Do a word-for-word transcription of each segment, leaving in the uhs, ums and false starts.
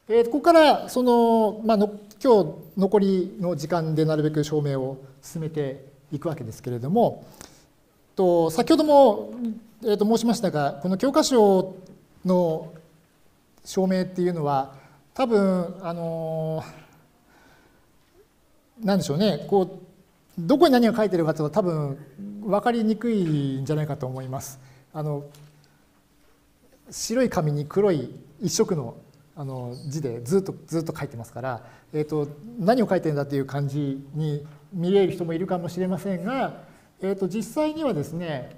えー、ここからその、まあ、の今日残りの時間でなるべく証明を進めていくわけですけれども、と先ほども、えー、と申しましたが、この教科書の証明っていうのは多分あのなんでしょうね、こうどこに何が書いてるかというのは多分分かりにくいんじゃないかと思います。あの白い紙に黒い一色のあの字でずっとずっと書いてますから、えー、と何を書いてるんだっていう感じに見える人もいるかもしれませんが、えー、と実際にはですね、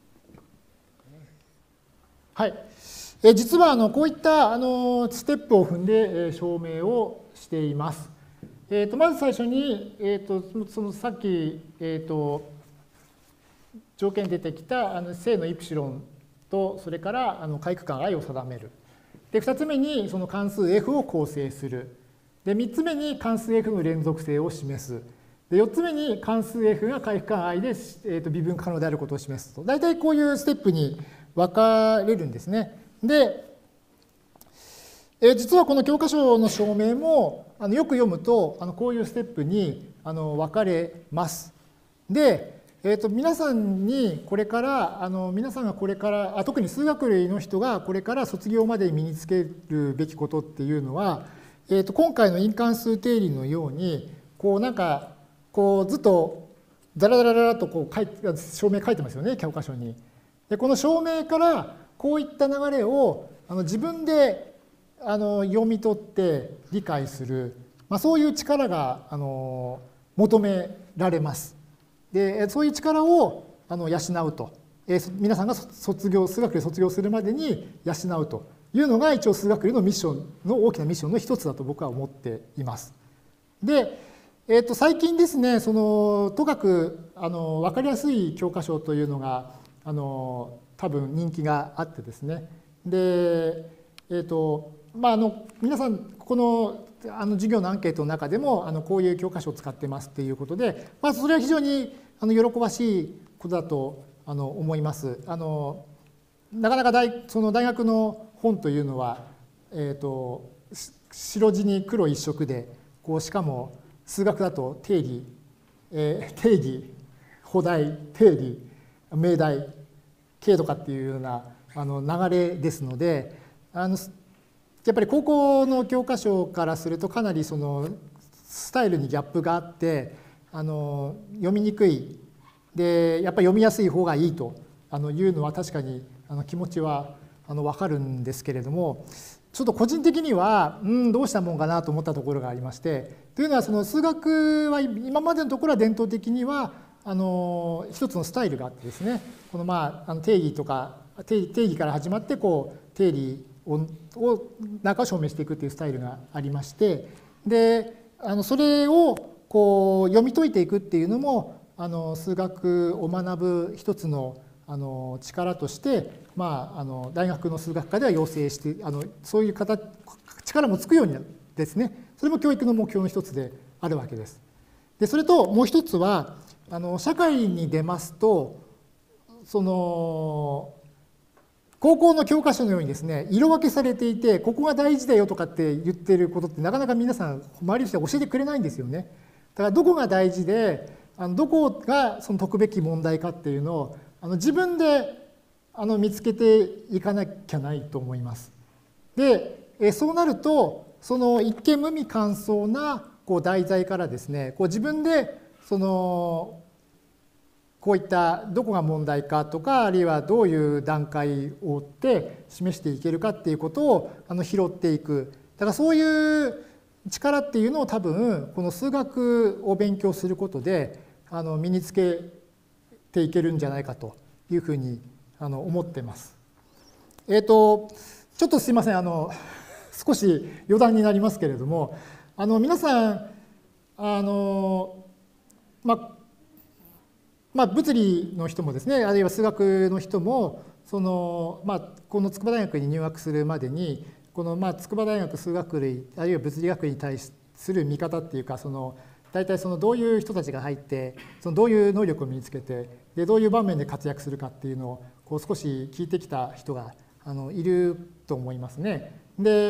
はい、えー、実はあのこういったあのステップを踏んで、えー、証明をしています。えー、とまず最初に、えー、とそのさっき、えー、と条件に出てきたあの正のイプシロンと、それからあの回区間 i を定める。でふたつめにその関数 f を構成する。でみっつめに関数 f の連続性を示す。でよっつめに関数 f が回区間 i で、えー、と微分可能であることを示すと。大体こういうステップに分かれるんですね。で、えー、実はこの教科書の証明もあのよく読むとあのこういうステップにあの分かれます。でえー、と皆さんにこれからあの皆さんがこれからあ特に数学類の人がこれから卒業までに身につけるべきことっていうのは、えー、と今回の因関数定理のようにこうなんかこうずっとダラダラダラとこう書いて証明書いてますよね、教科書に。でこの証明からこういった流れをあの自分であの読み取って理解する、まあ、そういう力があの求められます。でそういう力をあの養うと、えー、皆さんが卒業数学で卒業するまでに養うというのが一応数学のミッションの大きなミッションの一つだと僕は思っています。で、えー、と最近ですね、そのとかくあの分かりやすい教科書というのがあの多分人気があってですね、で、えーとまあ、あの皆さんこのあの授業のアンケートの中でもあのこういう教科書を使ってますっていうことで、まあ、それは非常にあの喜ばしいことだとあの思います。あのなかなか大その大学の本というのは、えー、と白地に黒一色でこうしかも数学だと定理、えー、定義補題定理命題経度化っていうようなあの流れですので、あのやっぱり高校の教科書からするとかなりそのスタイルにギャップがあってあの読みにくいでやっぱり読みやすい方がいいとあのいうのは確かにあの気持ちはあの分かるんですけれども、ちょっと個人的にはうんどうしたもんかなと思ったところがありまして、というのはその数学は今までのところは伝統的にはあの一つのスタイルがあってですね、このまああの定義とか定義、定義から始まってこう定理を中を証明していくというスタイルがありまして、であのそれをこう読み解いていくっていうのもあの数学を学ぶ一つのあの力として、まあ、あの大学の数学科では要請してあのそういう形力もつくようにですね、それも教育の目標の一つであるわけです。でそれともう一つはあの社会に出ますとその高校の教科書のようにですね、色分けされていて、ここが大事だよとかって言ってることってなかなか皆さん、周りの人は教えてくれないんですよね。だからどこが大事で、あのどこがその解くべき問題かっていうのをあの自分であの見つけていかなきゃないと思います。で、えそうなると、その一見無味乾燥なこう題材からですね、こう自分でそのこういったどこが問題かとか、あるいはどういう段階を追って示していけるかっていうことをあの拾っていく。だからそういう力っていうのを多分この数学を勉強することであの身につけていけるんじゃないかというふうにあの思ってます。えっとちょっとすいません、あの少し余談になりますけれども、あの皆さんあのまあまあ、物理の人もですね、あるいは数学の人もその、まあ、この筑波大学に入学するまでにこの、まあ、筑波大学数学類あるいは物理学に対する見方っていうか、その大体そのどういう人たちが入ってそのどういう能力を身につけてでどういう場面で活躍するかっていうのをこう少し聞いてきた人があのいると思いますね。で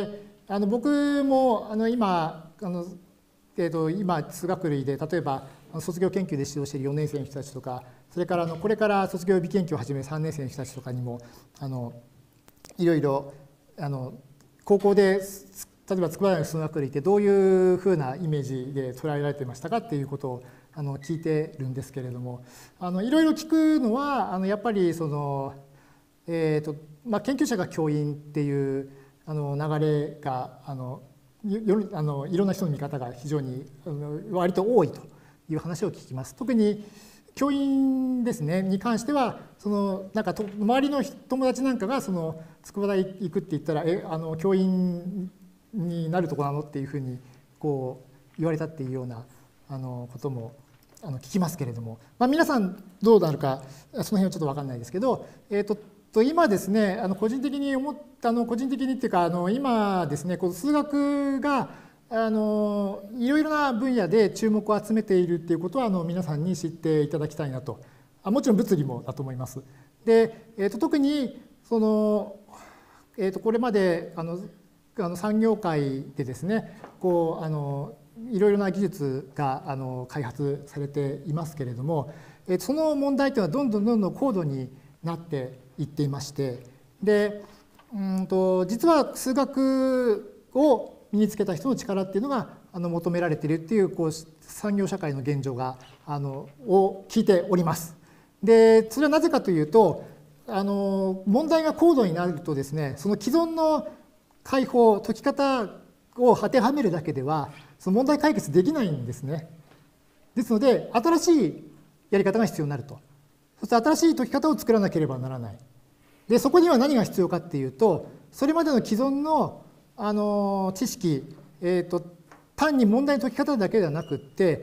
あの僕もあの今あの、えー、と今数学類で例えば卒業研究で指導しているよねん生の人たちとか、それからあのこれから卒業予備研究を始めるさんねん生の人たちとかにもあのいろいろあの高校で例えば筑波大学数学類ってどういうふうなイメージで捉えられてましたかっていうことをあの聞いてるんですけれども、あのいろいろ聞くのはあのやっぱりその、えーとまあ、研究者が教員っていうあの流れがあのよあのいろんな人の見方が非常にあの割と多いという話を聞きます。特に教員ですねに関してはそのなんかと周りの友達なんかがその筑波大行くって言ったらえあの教員になるとこなのっていうふうにこう言われたっていうようなあのこともあの聞きますけれども、まあ、皆さんどうなるかその辺はちょっと分かんないですけど、えー、と今ですねあの個人的に思ったの個人的にっていうかあの今ですねこの数学があのいろいろな分野で注目を集めているっていうことはあの皆さんに知っていただきたいなと。あもちろん物理もだと思います。で、えー、と特にその、えー、とこれまであのあの産業界でですねこうあのいろいろな技術があの開発されていますけれども、えー、その問題というのはどんどんどんどん高度になっていっていまして、でうんと実は数学を身につけた人の力っていうのがあの求められているっていうこう産業社会の現状があのを聞いております。でそれはなぜかというとあの問題が高度になるとですねその既存の解法解き方を当てはめるだけではその問題解決できないんですね。ですので新しいやり方が必要になると。そして新しい解き方を作らなければならない。でそこには何が必要かっていうとそれまでの既存のあの知識、えーと、単に問題の解き方だけではなくって、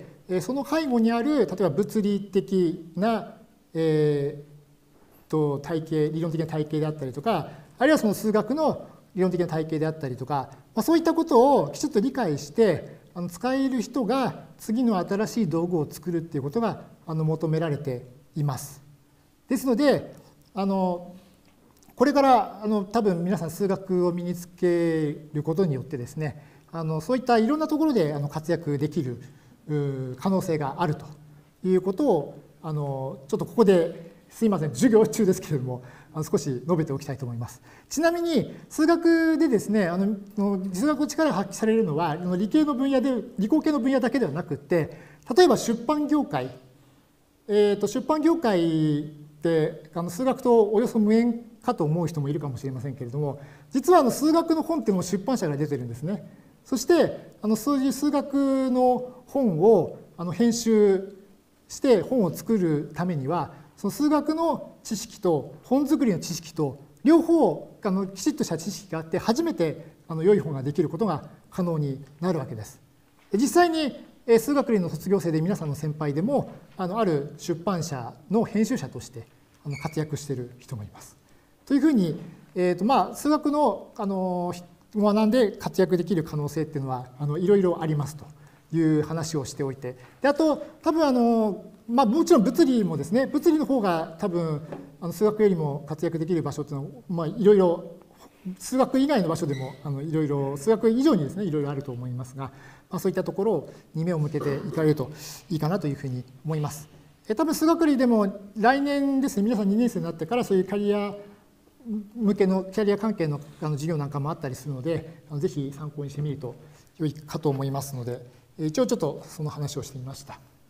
その背後にある例えば物理的な、えー、と体系理論的な体系であったりとか、あるいはその数学の理論的な体系であったりとか、まあ、そういったことをきちっと理解してあの使える人が次の新しい道具を作るっていうことがあの求められています。ですのであのこれからあの多分皆さん数学を身につけることによってですねあのそういったいろんなところであの活躍できる可能性があるということをあのちょっとここですいません授業中ですけれどもあの少し述べておきたいと思います。ちなみに数学でですねあの数学の力が発揮されるのは理系の分野で理工系の分野だけではなくって例えば出版業界、えー、と出版業界であの数学とおよそ無縁かと思う人もいるかもしれませんけれども、実はあの数学の本っていうのも出版社が出てるんですね。そしてあの数字数学の本をあの編集して本を作るためにはその数学の知識と本作りの知識と両方あのきちっとした知識があって初めてあの良い本ができることが可能になるわけです。実際に数学類の卒業生で皆さんの先輩でもあのある出版社の編集者としてあの活躍している人もいます。というふうに、えーとまあ、数学の、あの学んで活躍できる可能性っていうのはあのいろいろありますという話をしておいて、であと多分あの、まあ、もちろん物理もですね物理の方が多分あの数学よりも活躍できる場所っていうのは、まあ、いろいろ数学以外の場所でもあのいろいろ数学以上にですねいろいろあると思いますが、まあ、そういったところに目を向けていかれるといいかなというふうに思います。え多分数学類でも来年ですね皆さんにねん生になってからそういうキャリア向けのキャリア関係のあの授業なんかもあったりするのでぜひ参考にしてみると良いかと思いますので一応ちょっとその話をしてみました。